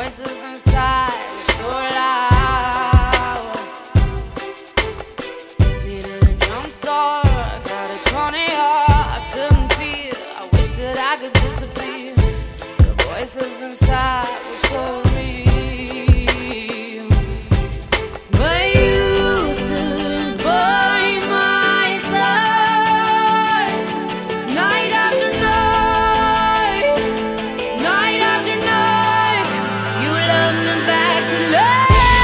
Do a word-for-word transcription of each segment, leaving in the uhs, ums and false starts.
voices inside were so loud. Needed a jump start, I got a twenty heart. I couldn't feel, I wish that I could disappear. The voices inside were so real. But you stood by my side, night after night, night after night. You love me back to life.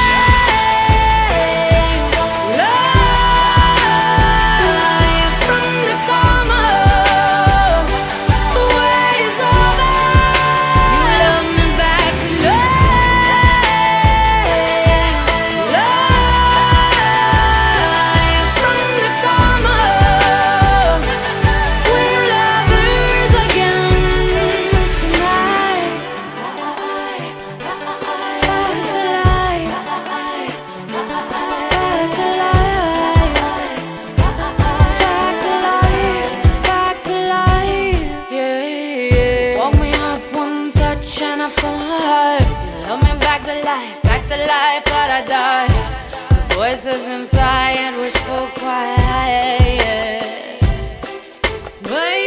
And I fall hard. You love me back to life, back to life, but I died. The voices inside were so quiet, but